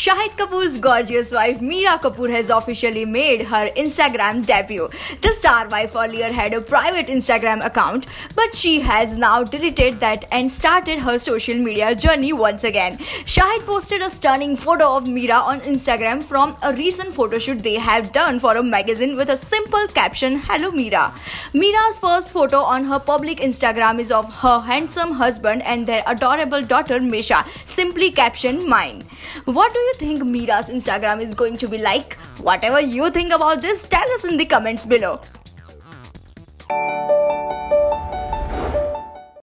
Shahid Kapoor's gorgeous wife Meera Kapoor has officially made her Instagram debut. The star wife earlier had a private Instagram account, but she has now deleted that and started her social media journey once again. Shahid posted a stunning photo of Meera on Instagram from a recent photoshoot they have done for a magazine with a simple caption, "Hello Meera." Meera's first photo on her public Instagram is of her handsome husband and their adorable daughter Misha, simply captioned "Mine." What do you think Meera's Instagram is going to be like? Whatever you think about this, tell us in the comments below.